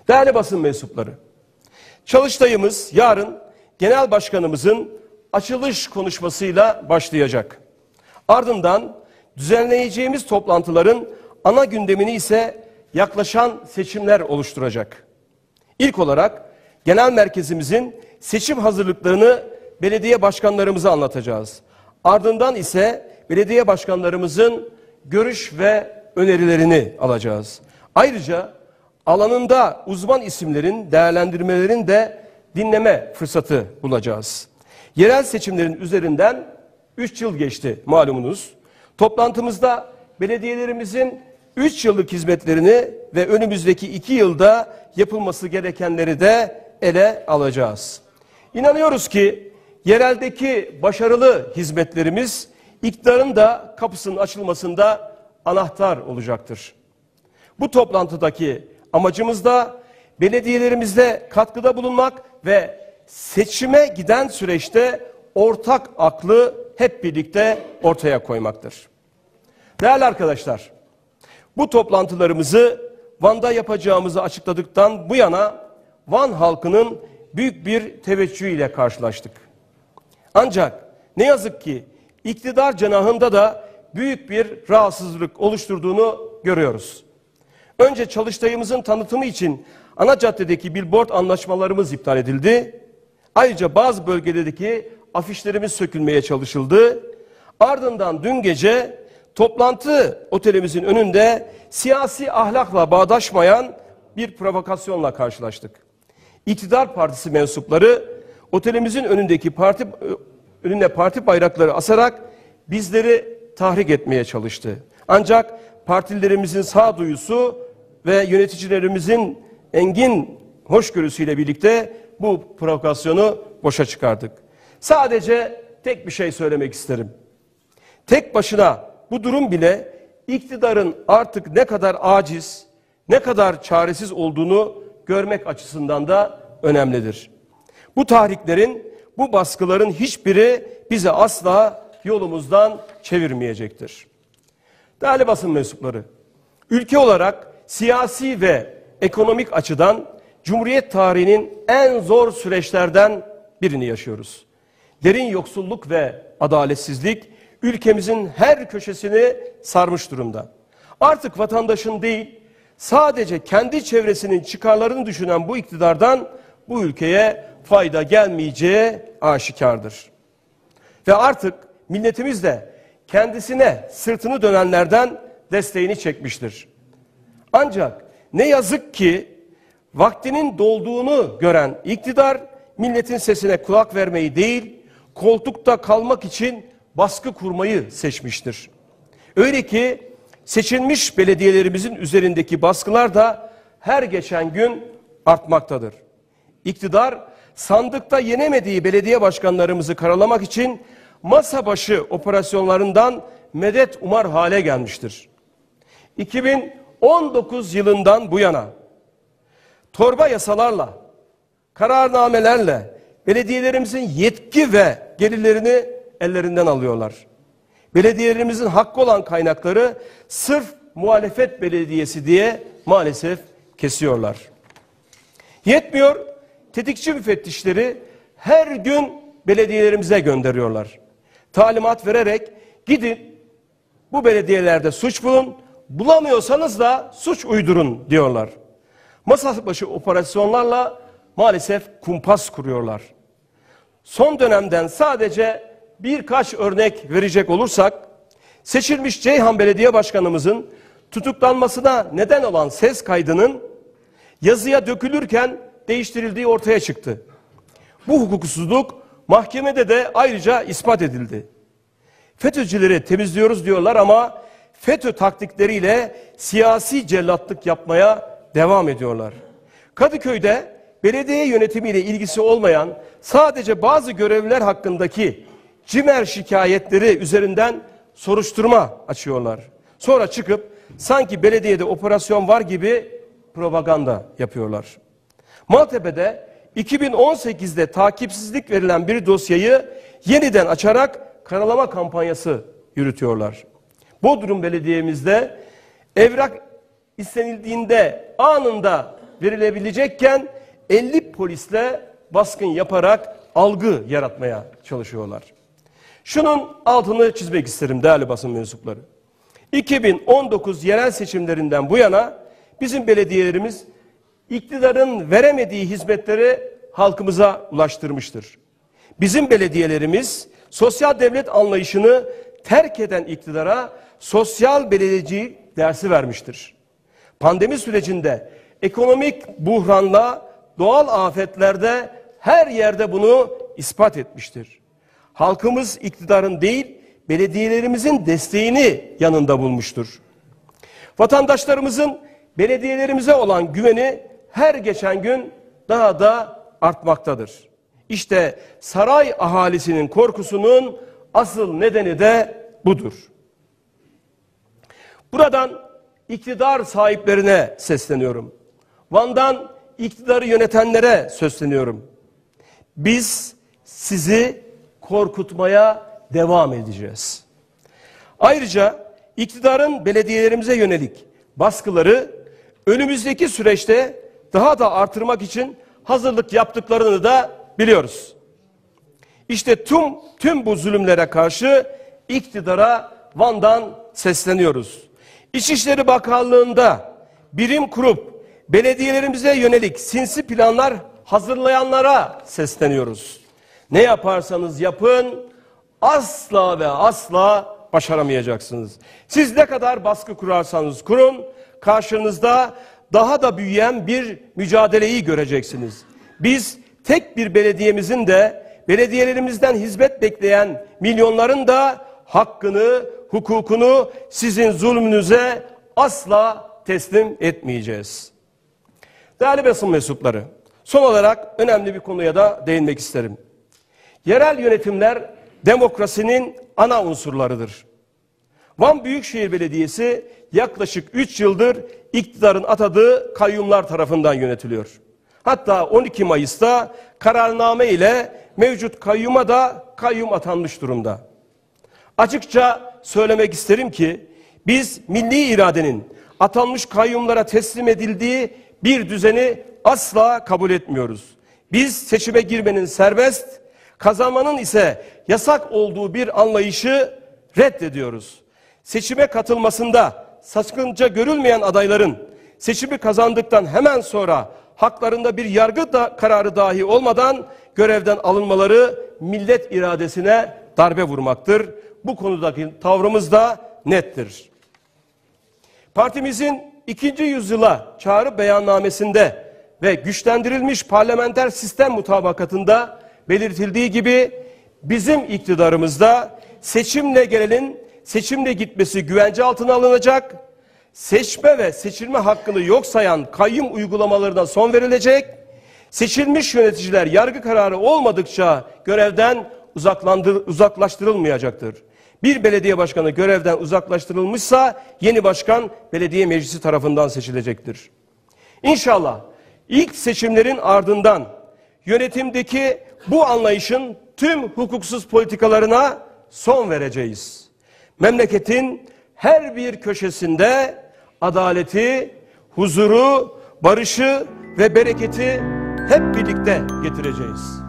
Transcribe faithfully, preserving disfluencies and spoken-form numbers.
Değerli basın mensupları, çalıştayımız yarın genel başkanımızın açılış konuşmasıyla başlayacak. Ardından düzenleyeceğimiz toplantıların ana gündemini ise yaklaşan seçimler oluşturacak. İlk olarak genel merkezimizin seçim hazırlıklarını belediye başkanlarımıza anlatacağız. Ardından ise belediye başkanlarımızın görüş ve önerilerini alacağız. Ayrıca alanında uzman isimlerin değerlendirmelerini de dinleme fırsatı bulacağız. Yerel seçimlerin üzerinden üç yıl geçti malumunuz. Toplantımızda belediyelerimizin üç yıllık hizmetlerini ve önümüzdeki iki yılda yapılması gerekenleri de ele alacağız. İnanıyoruz ki yereldeki başarılı hizmetlerimiz iktidarın da kapısının açılmasında anahtar olacaktır. Bu toplantıdaki amacımız da belediyelerimizde katkıda bulunmak ve seçime giden süreçte ortak aklı hep birlikte ortaya koymaktır. Değerli arkadaşlar, bu toplantılarımızı Van'da yapacağımızı açıkladıktan bu yana Van halkının büyük bir teveccühüyle karşılaştık. Ancak ne yazık ki iktidar cenahında da büyük bir rahatsızlık oluşturduğunu görüyoruz. Önce çalıştayımızın tanıtımı için ana caddedeki billboard anlaşmalarımız iptal edildi. Ayrıca bazı bölgelerdeki afişlerimiz sökülmeye çalışıldı. Ardından dün gece toplantı otelimizin önünde siyasi ahlakla bağdaşmayan bir provokasyonla karşılaştık. İktidar partisi mensupları otelimizin önündeki parti önüne parti bayrakları asarak bizleri tahrik etmeye çalıştı. Ancak partilerimizin sağduyusu ve yöneticilerimizin engin hoşgörüsüyle birlikte bu provokasyonu boşa çıkardık. Sadece tek bir şey söylemek isterim. Tek başına bu durum bile iktidarın artık ne kadar aciz, ne kadar çaresiz olduğunu görmek açısından da önemlidir. Bu tahriklerin, bu baskıların hiçbiri bizi asla yolumuzdan çevirmeyecektir. Değerli basın mensupları, ülke olarak siyasi ve ekonomik açıdan Cumhuriyet tarihinin en zor süreçlerden birini yaşıyoruz. Derin yoksulluk ve adaletsizlik ülkemizin her köşesini sarmış durumda. Artık vatandaşın değil, sadece kendi çevresinin çıkarlarını düşünen bu iktidardan bu ülkeye fayda gelmeyeceği aşikardır. Ve artık milletimiz de kendisine sırtını dönenlerden desteğini çekmiştir. Ancak ne yazık ki vaktinin dolduğunu gören iktidar milletin sesine kulak vermeyi değil, koltukta kalmak için baskı kurmayı seçmiştir. Öyle ki seçilmiş belediyelerimizin üzerindeki baskılar da her geçen gün artmaktadır. İktidar sandıkta yenemediği belediye başkanlarımızı karalamak için masa başı operasyonlarından medet umar hale gelmiştir. iki bin on dokuz yılından bu yana torba yasalarla, kararnamelerle belediyelerimizin yetki ve gelirlerini ellerinden alıyorlar. Belediyelerimizin hakkı olan kaynakları sırf muhalefet belediyesi diye maalesef kesiyorlar. Yetmiyor, tetikçi müfettişleri her gün belediyelerimize gönderiyorlar. Talimat vererek gidin bu belediyelerde suç bulun, bulamıyorsanız da suç uydurun diyorlar. Masa başı operasyonlarla maalesef kumpas kuruyorlar. Son dönemden sadece birkaç örnek verecek olursak, seçilmiş Ceyhan Belediye Başkanımızın tutuklanmasına neden olan ses kaydının yazıya dökülürken değiştirildiği ortaya çıktı. Bu hukuksuzluk mahkemede de ayrıca ispat edildi. FETÖ'cüleri temizliyoruz diyorlar ama FETÖ taktikleriyle siyasi cellatlık yapmaya devam ediyorlar. Kadıköy'de belediye yönetimiyle ilgisi olmayan sadece bazı görevliler hakkındaki cimer şikayetleri üzerinden soruşturma açıyorlar. Sonra çıkıp sanki belediyede operasyon var gibi propaganda yapıyorlar. Maltepe'de iki bin on sekizde takipsizlik verilen bir dosyayı yeniden açarak karalama kampanyası yürütüyorlar. Bodrum Belediye'mizde evrak istenildiğinde anında verilebilecekken elli polisle baskın yaparak algı yaratmaya çalışıyorlar. Şunun altını çizmek isterim değerli basın mensupları. iki bin on dokuz yerel seçimlerinden bu yana bizim belediyelerimiz iktidarın veremediği hizmetleri halkımıza ulaştırmıştır. Bizim belediyelerimiz sosyal devlet anlayışını terk eden iktidara sosyal belediyecilik dersi vermiştir. Pandemi sürecinde ekonomik buhranla doğal afetlerde her yerde bunu ispat etmiştir. Halkımız iktidarın değil, belediyelerimizin desteğini yanında bulmuştur. Vatandaşlarımızın belediyelerimize olan güveni her geçen gün daha da artmaktadır. İşte saray ahalisinin korkusunun asıl nedeni de budur. Buradan iktidar sahiplerine sesleniyorum. Van'dan iktidarı yönetenlere sesleniyorum. Biz sizi korkutmaya devam edeceğiz. Ayrıca iktidarın belediyelerimize yönelik baskıları önümüzdeki süreçte daha da artırmak için hazırlık yaptıklarını da biliyoruz. İşte tüm, tüm bu zulümlere karşı iktidara Van'dan sesleniyoruz. İçişleri Bakanlığı'nda birim kurup belediyelerimize yönelik sinsi planlar hazırlayanlara sesleniyoruz. Ne yaparsanız yapın asla ve asla başaramayacaksınız. Siz ne kadar baskı kurarsanız kurun, karşınızda daha da büyüyen bir mücadeleyi göreceksiniz. Biz tek bir belediyemizin de belediyelerimizden hizmet bekleyen milyonların da hakkını, hukukunu sizin zulmünüze asla teslim etmeyeceğiz. Değerli basın mensupları, son olarak önemli bir konuya da değinmek isterim. Yerel yönetimler demokrasinin ana unsurlarıdır. Van Büyükşehir Belediyesi yaklaşık üç yıldır iktidarın atadığı kayyumlar tarafından yönetiliyor. Hatta on iki Mayıs'ta kararname ile mevcut kayyuma da kayyum atanmış durumda. Açıkça söylemek isterim ki biz milli iradenin atanmış kayyumlara teslim edildiği bir düzeni asla kabul etmiyoruz. Biz seçime girmenin serbest, kazanmanın ise yasak olduğu bir anlayışı reddediyoruz. Seçime katılmasında sakınca görülmeyen adayların seçimi kazandıktan hemen sonra haklarında bir yargı da, kararı dahi olmadan görevden alınmaları millet iradesine darbe vurmaktır. Bu konudaki tavrımız da nettir. Partimizin ikinci yüzyıla çağrı beyannamesinde ve güçlendirilmiş parlamenter sistem mutabakatında belirtildiği gibi bizim iktidarımızda seçimle gelenin seçimle gitmesi güvence altına alınacak, seçme ve seçilme hakkını yok sayan kayyum uygulamalarına son verilecek, seçilmiş yöneticiler yargı kararı olmadıkça görevden uzaklaştırılmayacaktır. Bir belediye başkanı görevden uzaklaştırılmışsa yeni başkan belediye meclisi tarafından seçilecektir. İnşallah ilk seçimlerin ardından yönetimdeki bu anlayışın tüm hukuksuz politikalarına son vereceğiz. Memleketin her bir köşesinde adaleti, huzuru, barışı ve bereketi hep birlikte getireceğiz.